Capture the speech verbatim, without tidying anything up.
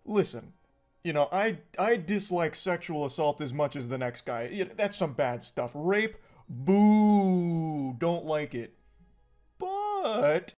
listen, you know, I I dislike sexual assault as much as the next guy. You know, that's some bad stuff. Rape, boo, don't like it. But